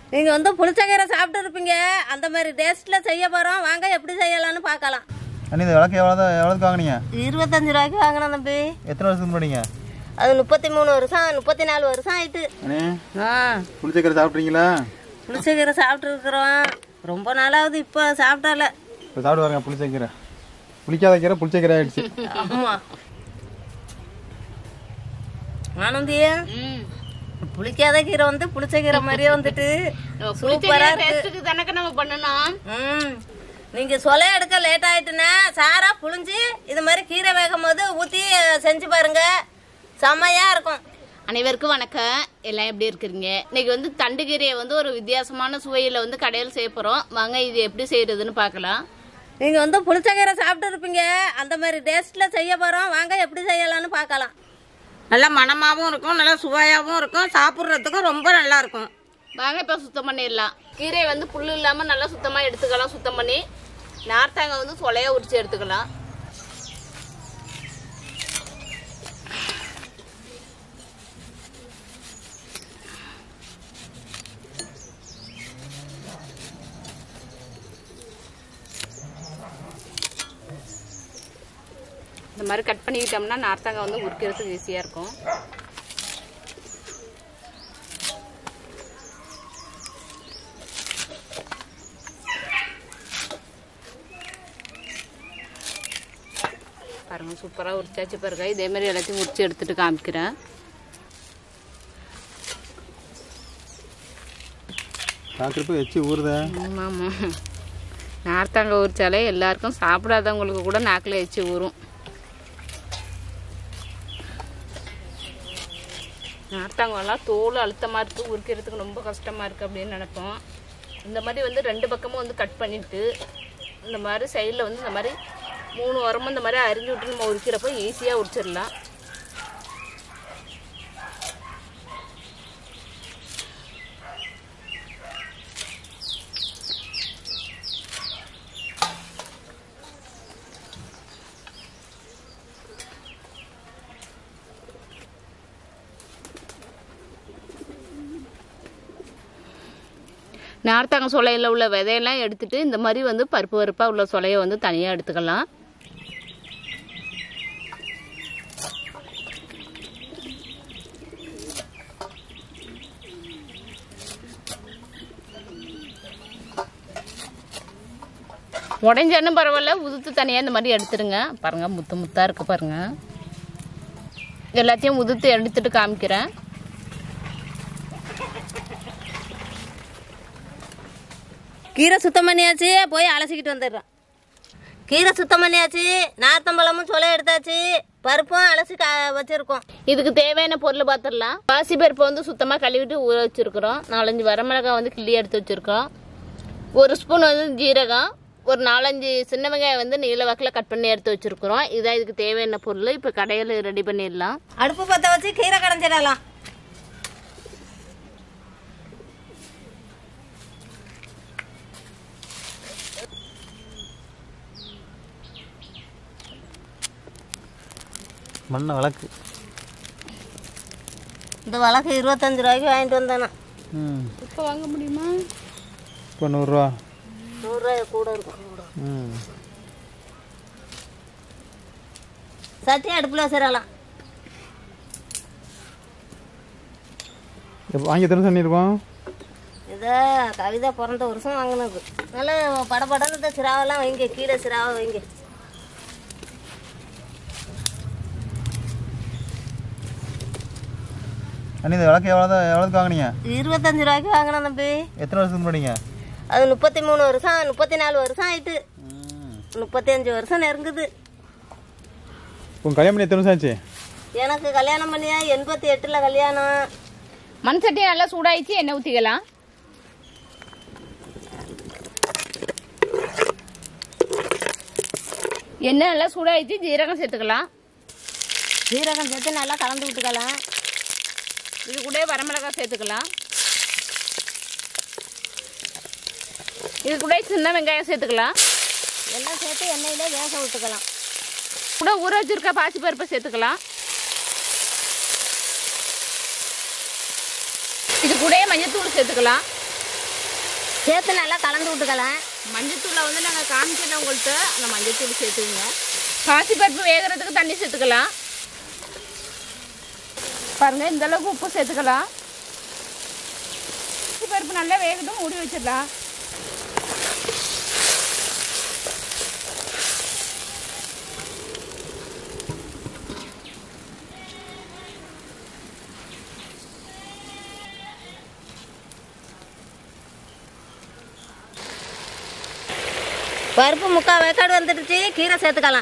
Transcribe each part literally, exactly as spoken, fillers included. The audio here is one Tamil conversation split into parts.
நீங்கள் வந்து புளிச்சக்கீரை சாப்பிட்டு இருப்பீங்க, அந்த மாதிரி டேஸ்ட்டில் செய்ய போகிறோம். வாங்க எப்படி செய்யலான்னு பார்க்கலாம். அண்ணி இந்த விளக்கு எவ்வளோ எவ்வளோக்கு வாங்கினீங்க? இருபத்தஞ்சு ரூபாய்க்கு வாங்கினேன் தம்பி. எத்தனை வருஷத்துக்கு முன்னாடிங்க? அது முப்பத்தி மூணு வருஷம் முப்பத்தி நாலு வருஷம் ஆயிட்டு. ஆ புளிச்சக்கீரை சாப்பிட்றீங்களா? புளிச்சக்கீரை சாப்பிட்டு இருக்கிறோம், ரொம்ப நாளாவது. இப்போ சாப்பிட்டால இப்போ சாப்பிட்டு பாருங்க. புளிச்சக்கீரை புளிக்காத கீரை புளிச்சக்கீரை ஆயிடுச்சு. ஆமாம் ஆனந்தியா, புளிக்காத கீரை வந்து புளிச்சக்கீரை மாதிரியே வந்துட்டு சூப்பரா இருக்கு. தானே நம்ம பண்ணணும். ம் நீங்க சொலை எடுக்க லேட் ஆயிட்டுன்னா சாரா புளிஞ்சு இது மாதிரி கீரை வேகும் போது ஊற்றி செஞ்சு பாருங்க, செம்மையா இருக்கும். அனைவருக்கும் வணக்கம். எல்லாம் எப்படி இருக்கிறீங்க? இன்னைக்கு வந்து தண்டு கீரையை வந்து ஒரு வித்தியாசமான சுவையில் வந்து கடையில் செய்ய போகிறோம். வாங்க இது எப்படி செய்யறதுன்னு பார்க்கலாம். நீங்க வந்து புளிச்சக்கீரை சாப்பிட்டு இருப்பீங்க, அந்த மாதிரி டேஸ்ட்ல செய்ய போறோம். வாங்க எப்படி செய்யலாம்னு பார்க்கலாம். நல்லா மணமாகவும் இருக்கும், நல்லா சுவையாகவும் இருக்கும், சாப்பிட்றதுக்கும் ரொம்ப நல்லா இருக்கும். வாங்க இப்போ சுத்தம் பண்ணிடலாம். கீரையை வந்து புல் இல்லாமல் நல்லா சுத்தமாக எடுத்துக்கலாம். சுத்தம் பண்ணி நார்த்தாங்க வந்து சொலையாக உரிச்சு எடுத்துக்கலாம். இந்த மாதிரி கட் பண்ணிக்கிட்டோம்னா நார்த்தாங்க வந்து உரிக்கிறதுக்கு ஈஸியாக இருக்கும். பாருங்க சூப்பராக உரிச்சாச்சு பாருங்க. இதே மாதிரி எல்லாத்தையும் உரிச்சு எடுத்துட்டு காமிக்கிறேன். வச்சு ஊறுத. ஆமாம் ஆமாம், நார்த்தாங்க உரிச்சாலே எல்லாருக்கும் சாப்பிடாதவங்களுக்கு கூட நாக்கில் வச்சு ஊறும். நார்த்தாங்கெல்லாம் தோல் அழுத்தமாக இருக்குது, உரிக்கிறதுக்கு ரொம்ப கஷ்டமாக இருக்குது அப்படின்னு நினைப்போம். இந்த மாதிரி வந்து ரெண்டு பக்கமும் வந்து கட் பண்ணிவிட்டு இந்த மாதிரி சைடில் வந்து இந்த மாதிரி மூணு உரமும் இந்த மாதிரி அரிஞ்சு விட்டு நம்ம உரிக்கிறப்போ ஈஸியாக உரிச்சிடலாம். நார்த்தாங்க சொலையில் உள்ள விதையெல்லாம் எடுத்துட்டு இந்த மாதிரி வந்து பருப்பு பருப்பாக உள்ள சொலையை வந்து தனியாக எடுத்துக்கலாம். உடஞ்சாலும் பரவாயில்ல, உதுத்து தனியாக இந்த மாதிரி எடுத்துருங்க. பாருங்கள் முத்து முத்தாக இருக்குது பாருங்கள். எல்லாத்தையும் உதுத்து எடுத்துட்டு காமிக்கிறேன். கீரை சுத்தம் பண்ணியாச்சு, போய் அலசிக்கிட்டு வந்துடுறோம். கீரை சுத்தம் பண்ணியாச்சு, நார்த்தம்பழமும் சொலை எடுத்தாச்சு, பருப்பும் அலசி கா வச்சுருக்கோம். இதுக்கு தேவையான பொருள் பார்த்துடலாம். பாசி பருப்பு வந்து சுத்தமாக கழுவிட்டு ஊற வச்சுருக்குறோம். நாலஞ்சு வரமிளகாய் வந்து கிள்ளி எடுத்து வச்சுருக்கோம். ஒரு ஸ்பூன் வந்து ஜீரகம், ஒரு நாலஞ்சு சின்ன வெங்காயம் வந்து நீல வாக்கில் கட் பண்ணி எடுத்து வச்சுருக்குறோம். இதான் இதுக்கு தேவையான பொருள். இப்போ கடையில் ரெடி பண்ணிடலாம். அடுப்பு பற்ற வச்சு கீரை கடைஞ்சிடலாம். மண்ண விளக்கு இந்த விளக்கு இருபத்தஞ்சு ரூபாய்க்கு வாங்கிட்டு வந்தேண்ணா. ம் இப்போ வாங்க முடியுமா? இப்போ நூறுரூவா நூறுரூவா கூட இருக்கும். ம் சட்டி அடுப்பில் வச்சிடலாம். வாங்கி எத்தனை பண்ணியிருக்கோம்? இதை கவிதா பிறந்த வருஷம் வாங்கினது. நல்லா படப்படன்னு இந்த சிராவெல்லாம் வைங்க, கீழே சிராவை வைங்க. அண்ணி இந்த விளக்கு எவ்வளோ எவ்வளோக்கு வாங்கினீங்க? இருபத்தஞ்சு ரூபாய்க்கு வாங்கினேன் தம்பி. எத்தனை வருஷத்துக்கு முன்னாடிங்க? அது முப்பத்தி மூணு வருஷம் முப்பத்தி நாலு வருஷம் ஆயிட்டு. முப்பத்தி அஞ்சு வருஷம் நெருங்குது. உங்கள் கல்யாணம் பண்ணி எத்தனை வருஷம் ஆச்சு? எனக்கு கல்யாணம் பண்ணியா எண்பத்தி எட்டில் கல்யாணம். மண் சட்டி நல்லா சூடாயிடுச்சு, எண்ணெய் ஊற்றிக்கலாம். எண்ணெய் நல்லா சூடாயிடுச்சு, ஜீரகம் சேர்த்துக்கலாம். ஜீரகம் சேர்த்து நல்லா கலந்து விட்டுக்கலாம். இது கூட வரமிளகாய் சேர்த்துக்கலாம். இது கூட சின்ன வெங்காயம் சேர்த்துக்கலாம். எல்லாம் சேர்த்து எண்ணெயிலே வேக விட்டுக்கலாம். கூட ஊற வச்சிருக்க பாசி பருப்பை சேர்த்துக்கலாம். இது கூட மஞ்சத்தூள் சேர்த்துக்கலாம். சேர்த்து நல்லா கலந்து விட்டுக்கலாம். மஞ்சத்தூளை வந்து நாங்கள் காமிக்கிறோம் உங்கள்கிட்ட. அந்த மஞ்சத்தூள் சேர்த்துக்குங்க. பாசிப்பருப்பு வேகிறதுக்கு தண்ணி சேர்த்துக்கலாம். பாருங்கள், இந்த அளவுக்கு உப்பு சேர்த்துக்கலாம். பாசிப்பருப்பு நல்லா வேகட்டும், மூடி வச்சிடலாம். பருப்பு முக்கால் வேக்காடு வந்துடுச்சு. கீரை சேர்த்துக்கலாம்.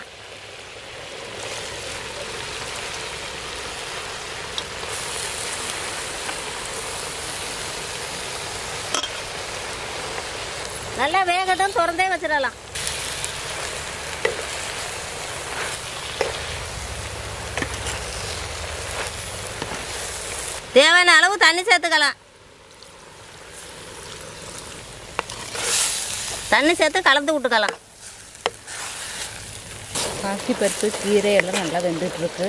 நல்லா வேகட்டும், திறந்தே வச்சிடலாம். தேவையான அளவு தண்ணி சேர்த்துக்கலாம். தண்ணி சேர்த்து கலந்து விட்டுக்கலாம். பாசிப்பருப்பு கீரை எல்லாம் நல்லா வெந்துட்டுருக்கு.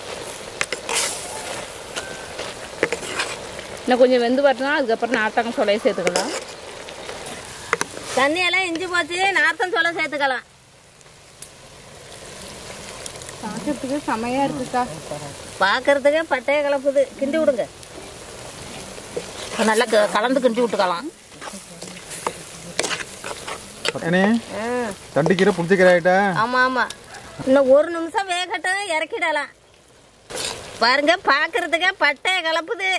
இன்னும் கொஞ்சம் வெந்து வரணும். அதுக்கப்புறம் நார்த்தங்காய் சொலையை சேர்த்துக்கலாம். தண்ணியெல்லாம் இஞ்சி போச்சு. நார்த்தம் சொல்ல சேர்த்துக்கலாம். பார்க்கறதுக்கு செமையாக இருக்குக்கா. பார்க்கறதுக்கே பட்டையை கலப்புது. கிண்டி விடுங்க. நல்லா க- கலந்து கிண்டி விட்டுக்கலாம். அண்ணே தண்டுக்கீரை புளிச்சக்கீரை ஆகிட்டா? ஆமாம் ஆமாம். இன்னும் ஒரு நிமிஷம் வேகட்டும், இறக்கிடலாம். பாருங்க, பார்க்கறதுக்கே பட்டையை கலப்புது.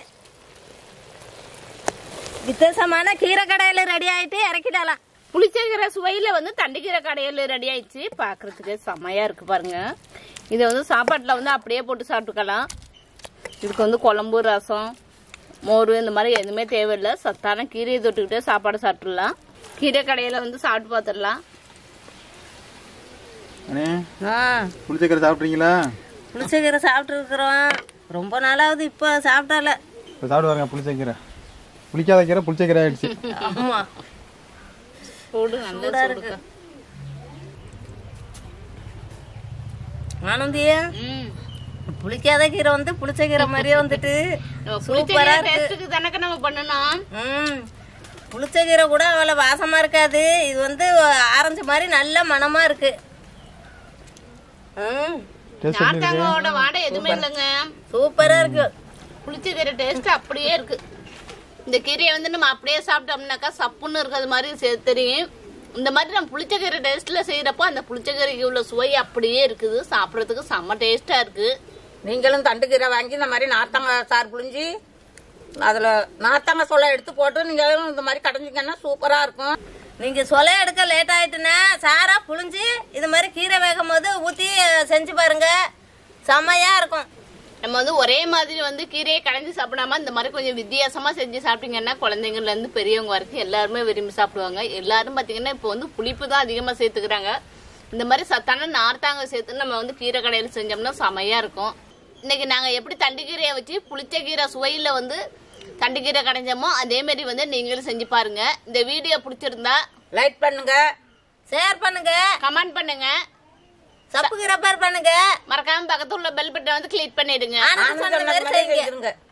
வித்தியாசமான கீரை கடையில் ரெடி ஆகிட்டு இறக்கிடலாம். புளிச்சக்கீரை சுவையில் வந்து தண்டுக்கீரை கடையில் ரெடி ஆயிடுச்சு. பார்க்கறதுக்கு செமையாக இருக்குது பாருங்க. இதை வந்து சாப்பாட்டில் வந்து அப்படியே போட்டு சாப்பிட்டுக்கலாம். இதுக்கு வந்து குழம்பு, ரசம், மோர் இந்த மாதிரி எதுவுமே தேவையில்லை. சத்தான கீரையை தொட்டுக்கிட்டே சாப்பாடு சாப்பிட்டுடலாம். கீரை கடையில் வந்து சாப்பிட்டு பார்த்துடலாம். அண்ணே ஆ புளிச்சக்கீரை சாப்பிட்றீங்களா? புளிச்சக்கீரை சாப்பிட்டு இருக்கிறோம். ரொம்ப நாளாவது இப்போ சாப்பிட்டால. இப்போ சாப்பிட்டு பாருங்க. புளிச்சக்கீரை புளிக்காத கீரை புளிச்சக்கீரை ஆயிடுச்சு. ஆமாம், சூடு நல்லா இருக்கு. ஆனந்தியா, புளிக்காத கீரை வந்து புளிச்சக்கீரை மாதிரியே வந்துட்டு சூப்பரா இருக்கு. தானே நம்ம பண்ணணும். ம் புளிச்சக்கீரை கூட அவ்வளோ வாசமா இருக்காது. இது வந்து ஆரஞ்சு மாதிரி நல்ல மணமா இருக்கு. ம் டேஸ்ட் எப்படி இருக்கு? நார்த்தங்காயோட வாடை எதுவுமே இல்லைங்க. சூப்பரா இருக்கு. புளிச்சக்கீரை டேஸ்ட் அப்படியே இருக்கு. இந்த கீரையை வந்து நம்ம அப்படியே சாப்பிட்டோம்னாக்கா சப்புன்னு இருக்கிறது மாதிரி சே- தெரியும். இந்த மாதிரி நம்ம புளிச்சக்கீரை டேஸ்ட்ல செய்யறப்போ அந்த புளிச்சக்கீரைக்கு உள்ள சுவை அப்படியே இருக்குது. சாப்பிட்றதுக்கு செம்ம டேஸ்டா இருக்கு. நீங்களும் தண்டுக்கீரை வாங்கி இந்த மாதிரி நார்த்தங்காய் சாறு புழிஞ்சி அதில் நார்த்தங்காய் சொல்ல எடுத்து போட்டு நீங்களும் இந்த மாதிரி கடைஞ்சிங்கன்னா சூப்பராக இருக்கும். நீங்க சொலை எடுக்க லேட் ஆயிட்டுன்னா சாரா புழிஞ்சு இது மாதிரி கீரை வேகும் போது ஊத்தி செஞ்சு பாருங்க. செம்மையா இருக்கும். நம்ம வந்து ஒரே மாதிரி வந்து கீரையை கடைஞ்சி சாப்பிடாம இந்த மாதிரி கொஞ்சம் வித்தியாசமா செஞ்சு சாப்பிட்டீங்கன்னா குழந்தைங்கள்ல இருந்து பெரியவங்க வரைக்கும் எல்லாருமே விரும்பி சாப்பிடுவாங்க. எல்லாரும் பாத்தீங்கன்னா இப்போ வந்து புளிப்பு தான் அதிகமா சேர்த்துக்கிறாங்க. இந்த மாதிரி சத்தான நார்த்தாங்காய் சேர்த்து நம்ம வந்து கீரை கடையில் செஞ்சோம்னா செமையா இருக்கும். இன்னைக்கு நாங்க எப்படி தண்டுக்கீரையை வச்சு புளிச்ச கீரை சுவையில வந்து தண்டுக்கீரை கடைஞ்சோமோ அதே மாதிரி வந்து நீங்களும் செஞ்சு பாருங்க. இந்த வீடியோ பிடிச்சிருந்தா லைக் பண்ணுங்க, ஷேர் பண்ணுங்க, கமெண்ட் பண்ணுங்க, சப்புக்கு ரப்பர் பண்ணுங்க, மறக்காம பக்கத்துல உள்ள பெல் பட்டனை வந்து கிளிக் பண்ணிடுங்க. ஆனந்த் சொன்ன மாதிரி செய்யுங்க. செய்யுங்க.